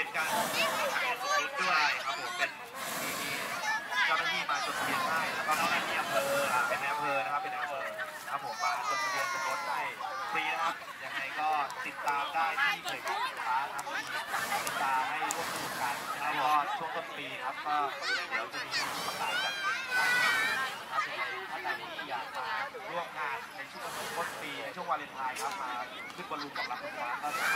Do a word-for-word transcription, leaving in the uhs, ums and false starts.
การถ่ายรูปด้วยครับผมเป็นมีเจ้าหน้าที่มาจดทะเบียนให้แล้วก็เจ้าหน้าที่อำเภอเป็นอำเภอนะครับเป็นอำเภอครับผมมาจดทะเบียนสมรสให้ฟรีนะครับยังไงก็ติดตามได้ที่เพจของสินค้าครับมีติดตามให้ร่วมสนุกกันแล้วก็ช่วงต้นปีครับก็เดี๋ยวจะมีประกาศจัดเป็นครับท่านใดที่อยากมาร่วมงานในช่วงต้นปีในช่วงวาเลนไทน์ครับมาขึ้นบอลลูนกับรับรางวัลก็สา